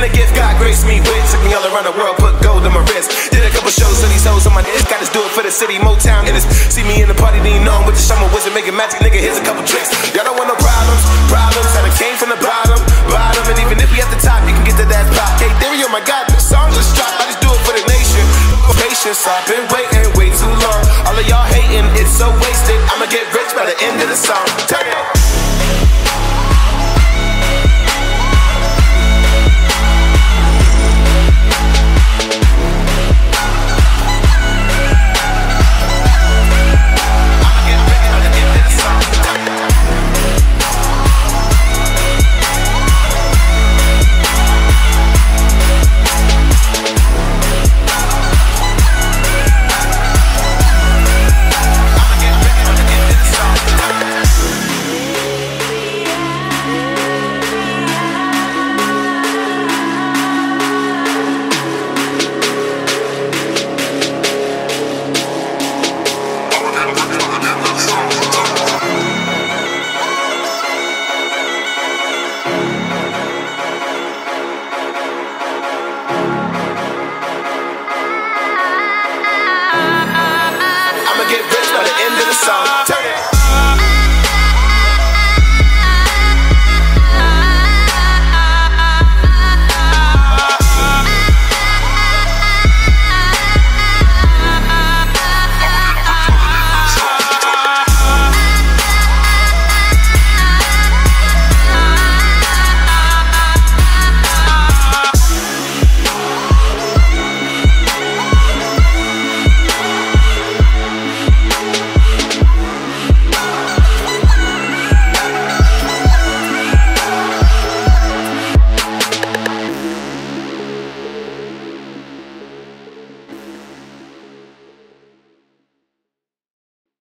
And the gift God graced me with, took me all around the world, put gold on my wrist. Did a couple shows, so these hoes on my disc. Got to do it for the city, Motown in this. See me in the party, then you know I'm with the shaman wizard, making magic, nigga, here's a couple tricks. Y'all don't want no problems, I done came from the bottom. And even if we at the top, you can get to that pop. Hey, theory, oh my God, the song just dropped. I just do it for the nation. Patience, I've been waiting way too long. All of y'all hating, it's so wasted. I'ma get rich by the end of the song. Turn it.